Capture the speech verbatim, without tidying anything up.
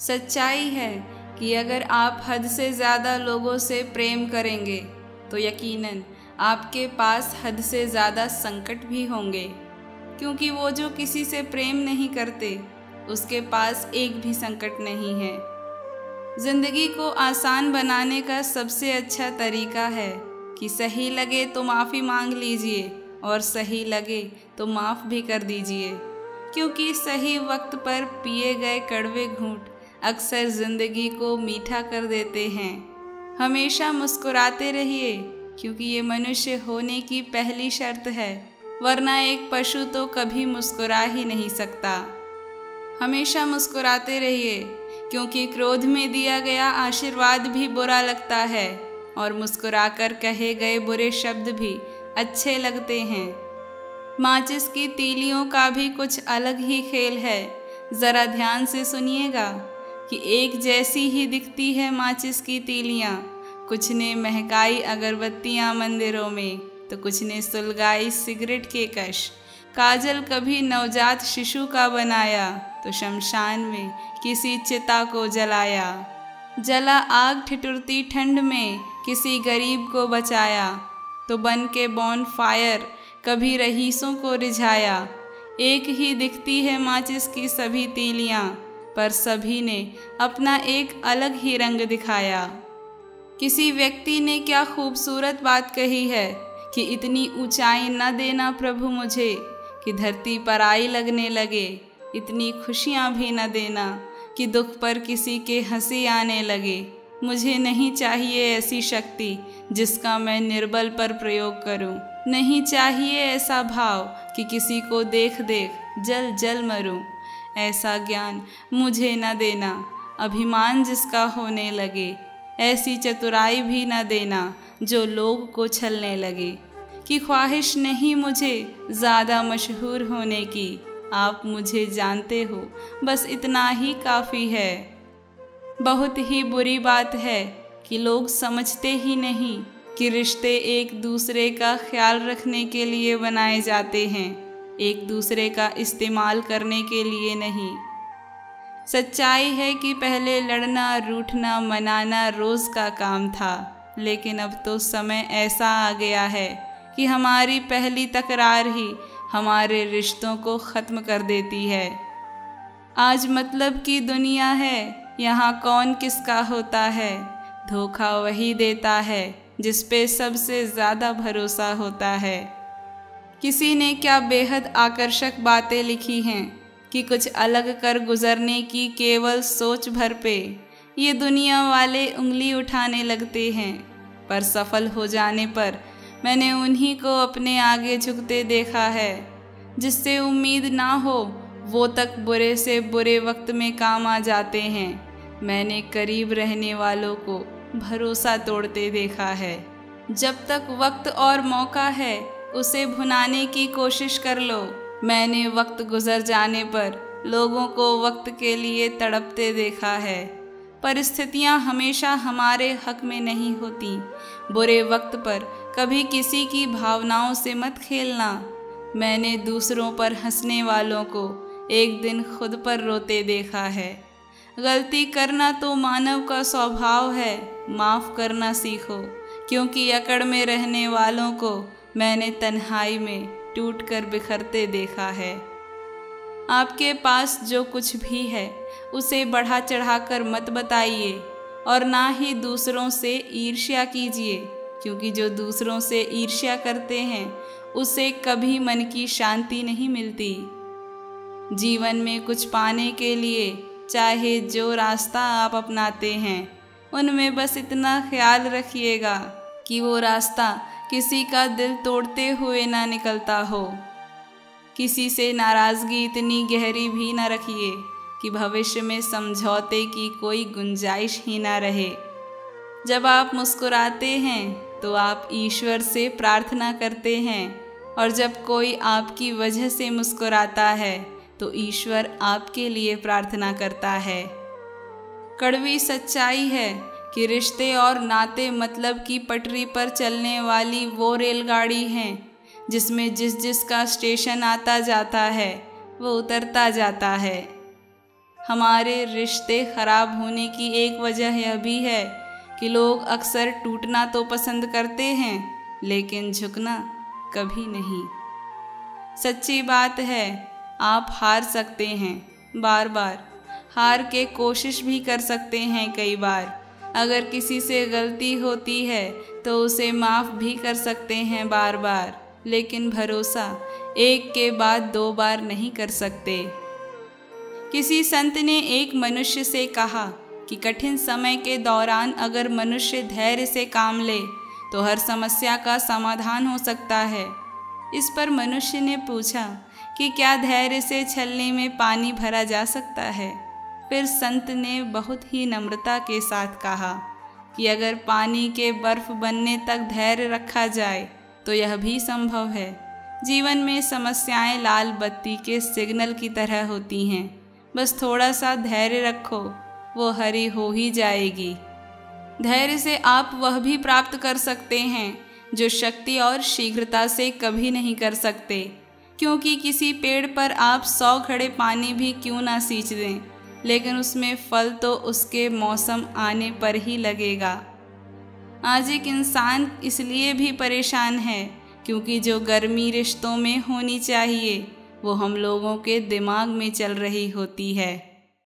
सच्चाई है कि अगर आप हद से ज़्यादा लोगों से प्रेम करेंगे तो यकीनन आपके पास हद से ज़्यादा संकट भी होंगे, क्योंकि वो जो किसी से प्रेम नहीं करते उसके पास एक भी संकट नहीं है। ज़िंदगी को आसान बनाने का सबसे अच्छा तरीका है कि सही लगे तो माफ़ी मांग लीजिए और सही लगे तो माफ़ भी कर दीजिए, क्योंकि सही वक्त पर पिए गए कड़वे घूंट अक्सर ज़िंदगी को मीठा कर देते हैं। हमेशा मुस्कुराते रहिए, क्योंकि ये मनुष्य होने की पहली शर्त है, वरना एक पशु तो कभी मुस्कुरा ही नहीं सकता। हमेशा मुस्कुराते रहिए, क्योंकि क्रोध में दिया गया आशीर्वाद भी बुरा लगता है और मुस्कुराकर कहे गए बुरे शब्द भी अच्छे लगते हैं। माचिस की तीलियों का भी कुछ अलग ही खेल है। ज़रा ध्यान से सुनिएगा कि एक जैसी ही दिखती है माचिस की तीलियाँ। कुछ ने महकाई अगरबत्तियाँ मंदिरों में तो कुछ ने सुलगाई सिगरेट के कश। काजल कभी नवजात शिशु का बनाया तो शमशान में किसी चिता को जलाया। जला आग ठिठुरती ठंड में किसी गरीब को बचाया, तो बन के बॉन फायर कभी रईसों को रिझाया। एक ही दिखती है माचिस की सभी तीलियाँ, पर सभी ने अपना एक अलग ही रंग दिखाया। किसी व्यक्ति ने क्या खूबसूरत बात कही है कि इतनी ऊंचाई न देना प्रभु मुझे कि धरती पर आई लगने लगे। इतनी खुशियाँ भी न देना कि दुख पर किसी के हंसी आने लगे। मुझे नहीं चाहिए ऐसी शक्ति जिसका मैं निर्बल पर प्रयोग करूं। नहीं चाहिए ऐसा भाव कि किसी को देख देख जल जल मरूं। ऐसा ज्ञान मुझे न देना अभिमान जिसका होने लगे। ऐसी चतुराई भी न देना जो लोग को छलने लगे। कि ख्वाहिश नहीं मुझे ज़्यादा मशहूर होने की, आप मुझे जानते हो बस इतना ही काफ़ी है। बहुत ही बुरी बात है कि लोग समझते ही नहीं कि रिश्ते एक दूसरे का ख्याल रखने के लिए बनाए जाते हैं, एक दूसरे का इस्तेमाल करने के लिए नहीं। सच्चाई है कि पहले लड़ना रूठना मनाना रोज़ का काम था, लेकिन अब तो समय ऐसा आ गया है कि हमारी पहली तकरार ही हमारे रिश्तों को ख़त्म कर देती है। आज मतलब की दुनिया है, यहाँ कौन किसका होता है। धोखा वही देता है जिस पे सबसे ज़्यादा भरोसा होता है। किसी ने क्या बेहद आकर्षक बातें लिखी हैं कि कुछ अलग कर गुज़रने की केवल सोच भर पे ये दुनिया वाले उंगली उठाने लगते हैं, पर सफल हो जाने पर मैंने उन्हीं को अपने आगे झुकते देखा है। जिससे उम्मीद ना हो वो तक बुरे से बुरे वक्त में काम आ जाते हैं। मैंने करीब रहने वालों को भरोसा तोड़ते देखा है। जब तक वक्त और मौका है उसे भुनाने की कोशिश कर लो। मैंने वक्त गुजर जाने पर लोगों को वक्त के लिए तड़पते देखा है। परिस्थितियाँ हमेशा हमारे हक में नहीं होती। बुरे वक्त पर कभी किसी की भावनाओं से मत खेलना। मैंने दूसरों पर हंसने वालों को एक दिन खुद पर रोते देखा है। गलती करना तो मानव का स्वभाव है, माफ़ करना सीखो, क्योंकि अकड़ में रहने वालों को मैंने तन्हाई में टूट कर बिखरते देखा है। आपके पास जो कुछ भी है उसे बढ़ा चढ़ाकर मत बताइए और ना ही दूसरों से ईर्ष्या कीजिए, क्योंकि जो दूसरों से ईर्ष्या करते हैं उसे कभी मन की शांति नहीं मिलती। जीवन में कुछ पाने के लिए चाहे जो रास्ता आप अपनाते हैं उनमें बस इतना ख्याल रखिएगा कि वो रास्ता किसी का दिल तोड़ते हुए ना निकलता हो। किसी से नाराज़गी इतनी गहरी भी ना रखिए कि भविष्य में समझौते की कोई गुंजाइश ही ना रहे। जब आप मुस्कुराते हैं तो आप ईश्वर से प्रार्थना करते हैं, और जब कोई आपकी वजह से मुस्कुराता है तो ईश्वर आपके लिए प्रार्थना करता है। कड़वी सच्चाई है कि रिश्ते और नाते मतलब की पटरी पर चलने वाली वो रेलगाड़ी हैं जिसमें जिस जिस का स्टेशन आता जाता है वो उतरता जाता है। हमारे रिश्ते खराब होने की एक वजह यह भी है कि लोग अक्सर टूटना तो पसंद करते हैं, लेकिन झुकना कभी नहीं। सच्ची बात है, आप हार सकते हैं बार बार, हार के कोशिश भी कर सकते हैं कई बार। अगर किसी से गलती होती है तो उसे माफ़ भी कर सकते हैं बार बार, लेकिन भरोसा एक के बाद दो बार नहीं कर सकते। किसी संत ने एक मनुष्य से कहा कि कठिन समय के दौरान अगर मनुष्य धैर्य से काम ले तो हर समस्या का समाधान हो सकता है। इस पर मनुष्य ने पूछा कि क्या धैर्य से छलनी में पानी भरा जा सकता है? फिर संत ने बहुत ही नम्रता के साथ कहा कि अगर पानी के बर्फ बनने तक धैर्य रखा जाए तो यह भी संभव है। जीवन में समस्याएं लाल बत्ती के सिग्नल की तरह होती हैं, बस थोड़ा सा धैर्य रखो, वो हरी हो ही जाएगी। धैर्य से आप वह भी प्राप्त कर सकते हैं जो शक्ति और शीघ्रता से कभी नहीं कर सकते, क्योंकि किसी पेड़ पर आप सौ घड़े पानी भी क्यों ना सींच दें, लेकिन उसमें फल तो उसके मौसम आने पर ही लगेगा। आज एक इंसान इसलिए भी परेशान है क्योंकि जो गर्मी रिश्तों में होनी चाहिए वो हम लोगों के दिमाग में चल रही होती है।